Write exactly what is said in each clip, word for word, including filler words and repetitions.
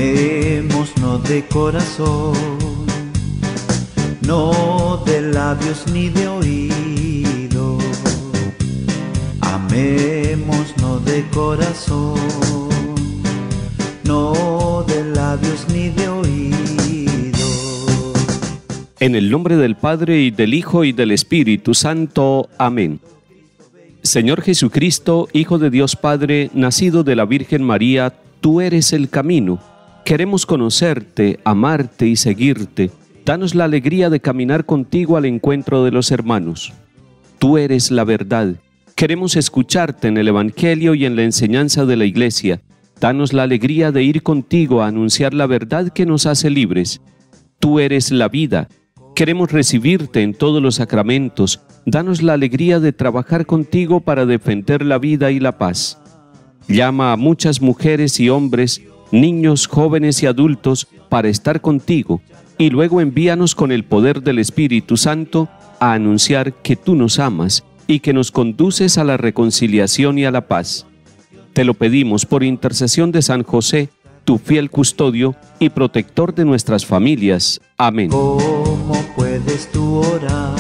Amémonos de corazón, no de labios ni de oído. Amémonos de corazón, no de labios ni de oído. En el nombre del Padre, y del Hijo, y del Espíritu Santo. Amén. Señor Jesucristo, Hijo de Dios Padre, nacido de la Virgen María, tú eres el camino. Queremos conocerte, amarte y seguirte. Danos la alegría de caminar contigo al encuentro de los hermanos. Tú eres la verdad. Queremos escucharte en el Evangelio y en la enseñanza de la Iglesia. Danos la alegría de ir contigo a anunciar la verdad que nos hace libres. Tú eres la vida. Queremos recibirte en todos los sacramentos. Danos la alegría de trabajar contigo para defender la vida y la paz. Llama a muchas mujeres y hombres, niños, jóvenes y adultos para estar contigo, y luego envíanos con el poder del Espíritu Santo a anunciar que tú nos amas y que nos conduces a la reconciliación y a la paz. Te lo pedimos por intercesión de San José, tu fiel custodio y protector de nuestras familias. Amén. ¿Cómo puedes tú orar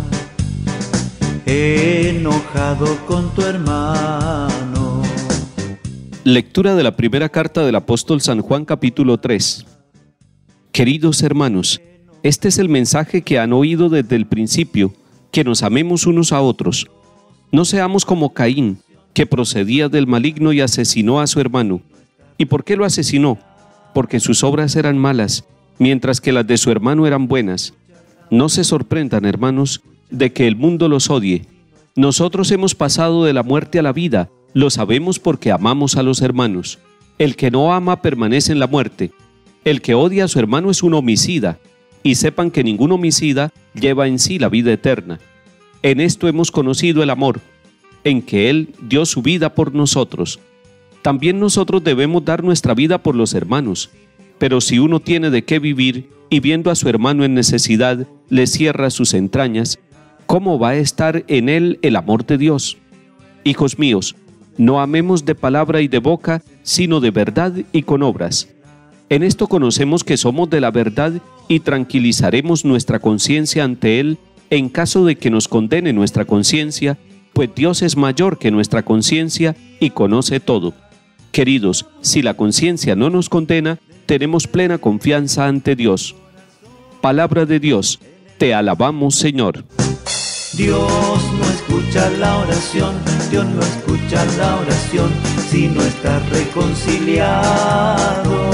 enojado con tu hermano? Lectura de la primera carta del apóstol San Juan, capítulo tres. Queridos hermanos, este es el mensaje que han oído desde el principio, que nos amemos unos a otros. No seamos como Caín, que procedía del maligno y asesinó a su hermano. ¿Y por qué lo asesinó? Porque sus obras eran malas, mientras que las de su hermano eran buenas. No se sorprendan, hermanos, de que el mundo los odie. Nosotros hemos pasado de la muerte a la vida, lo sabemos porque amamos a los hermanos. El que no ama permanece en la muerte. El que odia a su hermano es un homicida, y sepan que ningún homicida lleva en sí la vida eterna. En esto hemos conocido el amor, en que Él dio su vida por nosotros. También nosotros debemos dar nuestra vida por los hermanos. Pero si uno tiene de qué vivir y viendo a su hermano en necesidad le cierra sus entrañas, ¿cómo va a estar en él el amor de Dios? Hijos míos, no amemos de palabra y de boca, sino de verdad y con obras. En esto conocemos que somos de la verdad y tranquilizaremos nuestra conciencia ante Él en caso de que nos condene nuestra conciencia, pues Dios es mayor que nuestra conciencia y conoce todo. Queridos, si la conciencia no nos condena, tenemos plena confianza ante Dios. Palabra de Dios, te alabamos, Señor. Dios no escucha la oración, Dios no escucha la oración si no estás reconciliado.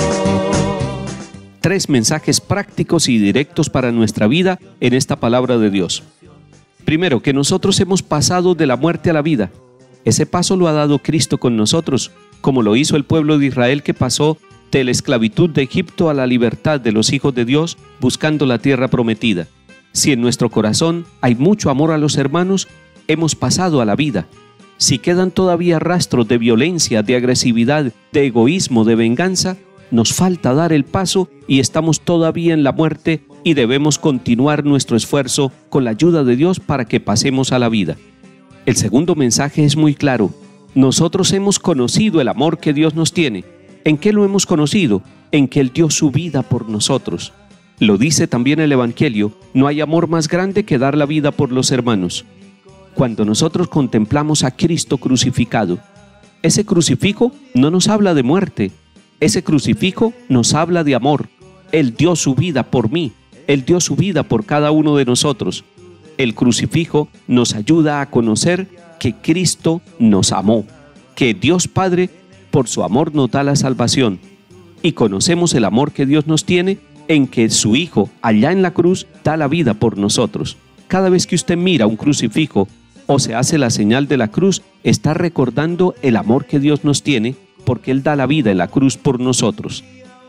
Tres mensajes prácticos y directos para nuestra vida en esta palabra de Dios. Primero, que nosotros hemos pasado de la muerte a la vida. Ese paso lo ha dado Cristo con nosotros, como lo hizo el pueblo de Israel que pasó de la esclavitud de Egipto a la libertad de los hijos de Dios buscando la tierra prometida. Si en nuestro corazón hay mucho amor a los hermanos, hemos pasado a la vida. Si quedan todavía rastros de violencia, de agresividad, de egoísmo, de venganza, nos falta dar el paso y estamos todavía en la muerte y debemos continuar nuestro esfuerzo con la ayuda de Dios para que pasemos a la vida. El segundo mensaje es muy claro. Nosotros hemos conocido el amor que Dios nos tiene. ¿En qué lo hemos conocido? En que Él dio su vida por nosotros. Lo dice también el Evangelio, no hay amor más grande que dar la vida por los hermanos. Cuando nosotros contemplamos a Cristo crucificado, ese crucifijo no nos habla de muerte, ese crucifijo nos habla de amor. Él dio su vida por mí, Él dio su vida por cada uno de nosotros. El crucifijo nos ayuda a conocer que Cristo nos amó, que Dios Padre por su amor nos da la salvación. Y conocemos el amor que Dios nos tiene en que su Hijo, allá en la cruz, da la vida por nosotros. Cada vez que usted mira un crucifijo o se hace la señal de la cruz, está recordando el amor que Dios nos tiene porque Él da la vida en la cruz por nosotros.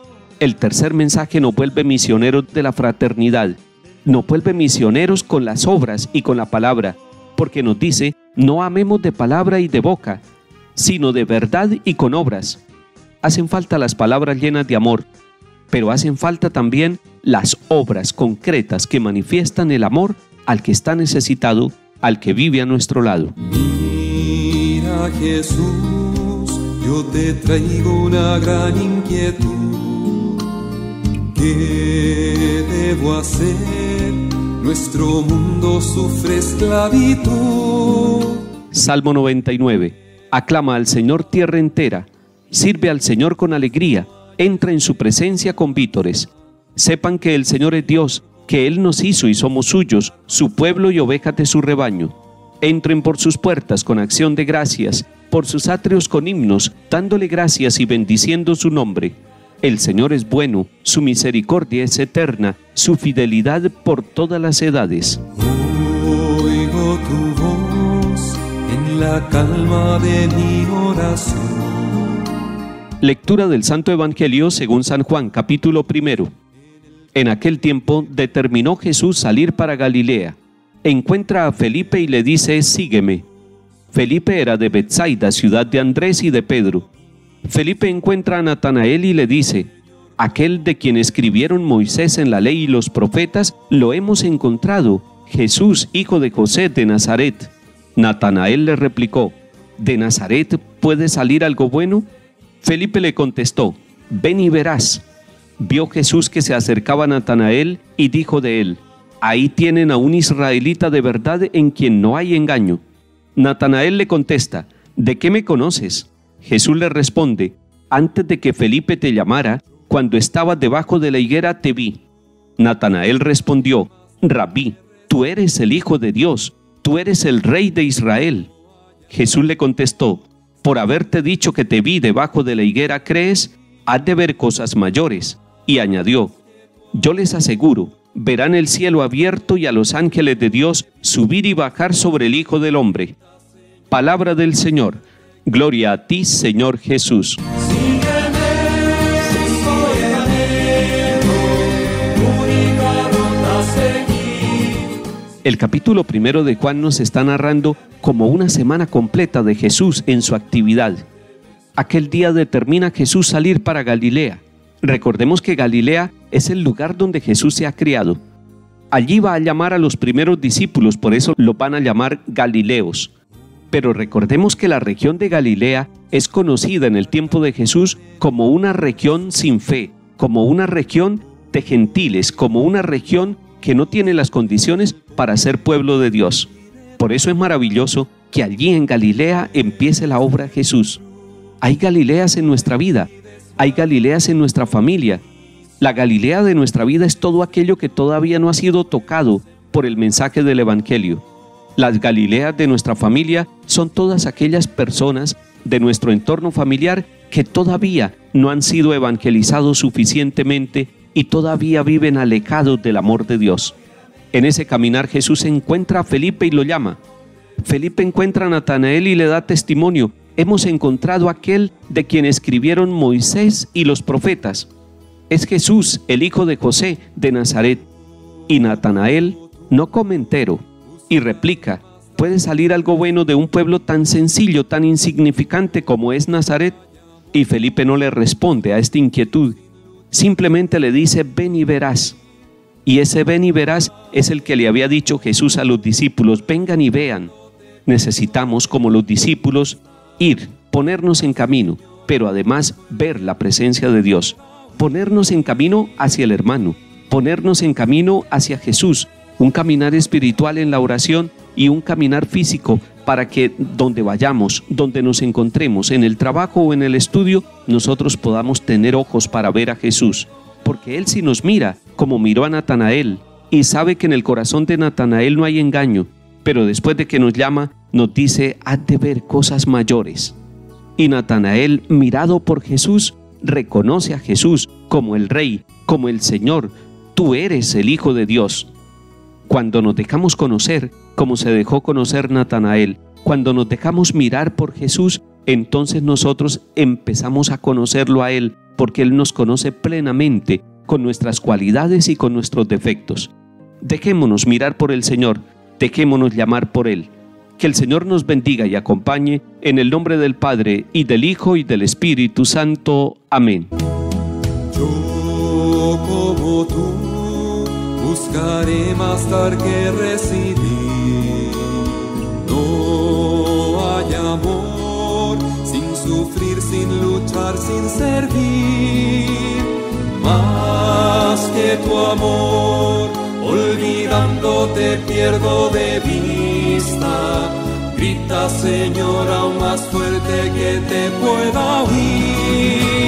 El tercer mensaje nos vuelve misioneros de la fraternidad. Nos vuelve misioneros con las obras y con la palabra, porque nos dice, no amemos de palabra y de boca, sino de verdad y con obras. Hacen falta las palabras llenas de amor, pero hacen falta también las obras concretas que manifiestan el amor al que está necesitado, al que vive a nuestro lado. Mira, Jesús, yo te traigo una gran inquietud. ¿Qué debo hacer? Nuestro mundo sufre esclavitud. Salmo noventa y nueve. Aclama al Señor tierra entera, sirve al Señor con alegría, entra en su presencia con vítores. Sepan que el Señor es Dios, que Él nos hizo y somos suyos, su pueblo y ovejas de su rebaño. Entren por sus puertas con acción de gracias, por sus atrios con himnos, dándole gracias y bendiciendo su nombre. El Señor es bueno, su misericordia es eterna, su fidelidad por todas las edades. Oigo tu voz en la calma de mi oración. Lectura del Santo Evangelio según San Juan, capítulo primero. En aquel tiempo determinó Jesús salir para Galilea. Encuentra a Felipe y le dice: sígueme. Felipe era de Betsaida, ciudad de Andrés y de Pedro. Felipe encuentra a Natanael y le dice: aquel de quien escribieron Moisés en la ley y los profetas, lo hemos encontrado, Jesús, hijo de José de Nazaret. Natanael le replicó: ¿de Nazaret puede salir algo bueno? Felipe le contestó: ven y verás. Vio Jesús que se acercaba a Natanael y dijo de él: ahí tienen a un israelita de verdad en quien no hay engaño. Natanael le contesta: ¿de qué me conoces? Jesús le responde: antes de que Felipe te llamara, cuando estabas debajo de la higuera te vi. Natanael respondió: Rabí, tú eres el Hijo de Dios, tú eres el Rey de Israel. Jesús le contestó: por haberte dicho que te vi debajo de la higuera, ¿crees? Has de ver cosas mayores. Y añadió: yo les aseguro, verán el cielo abierto y a los ángeles de Dios subir y bajar sobre el Hijo del Hombre. Palabra del Señor. Gloria a ti, Señor Jesús. El capítulo primero de Juan nos está narrando como una semana completa de Jesús en su actividad. Aquel día determina Jesús salir para Galilea. Recordemos que Galilea es el lugar donde Jesús se ha criado. Allí va a llamar a los primeros discípulos, por eso los van a llamar Galileos. Pero recordemos que la región de Galilea es conocida en el tiempo de Jesús como una región sin fe, como una región de gentiles, como una región que no tiene las condiciones para ser pueblo de Dios. Por eso es maravilloso que allí en Galilea empiece la obra de Jesús. Hay Galileas en nuestra vida, hay Galileas en nuestra familia. La Galilea de nuestra vida es todo aquello que todavía no ha sido tocado por el mensaje del Evangelio. Las Galileas de nuestra familia son todas aquellas personas de nuestro entorno familiar que todavía no han sido evangelizados suficientemente y todavía viven alejados del amor de Dios. En ese caminar Jesús encuentra a Felipe y lo llama. Felipe encuentra a Natanael y le da testimonio: hemos encontrado a aquel de quien escribieron Moisés y los profetas. Es Jesús, el hijo de José de Nazaret. Y Natanael no come entero y replica: ¿puede salir algo bueno de un pueblo tan sencillo, tan insignificante como es Nazaret? Y Felipe no le responde a esta inquietud. Simplemente le dice: ven y verás. Y ese ven y verás es el que le había dicho Jesús a los discípulos: vengan y vean. Necesitamos, como los discípulos, ir, ponernos en camino, pero además ver la presencia de Dios. Ponernos en camino hacia el hermano, ponernos en camino hacia Jesús, un caminar espiritual en la oración y un caminar físico para que donde vayamos, donde nos encontremos, en el trabajo o en el estudio, nosotros podamos tener ojos para ver a Jesús. Porque Él sí nos mira, como miró a Natanael, y sabe que en el corazón de Natanael no hay engaño, pero después de que nos llama, nos dice: has de ver cosas mayores. Y Natanael, mirado por Jesús, reconoce a Jesús como el Rey, como el Señor. Tú eres el Hijo de Dios. Cuando nos dejamos conocer, como se dejó conocer Natanael, cuando nos dejamos mirar por Jesús, entonces nosotros empezamos a conocerlo a Él, porque Él nos conoce plenamente, con nuestras cualidades y con nuestros defectos. Dejémonos mirar por el Señor, dejémonos llamar por Él. Que el Señor nos bendiga y acompañe, en el nombre del Padre, y del Hijo, y del Espíritu Santo. Amén. Yo, como tú, buscaré más dar que recibir. No hay amor sin sufrir, sin luchar, sin servir. Más tu amor, olvidándote pierdo de vista. Grita, Señor, aún más fuerte que te pueda oír.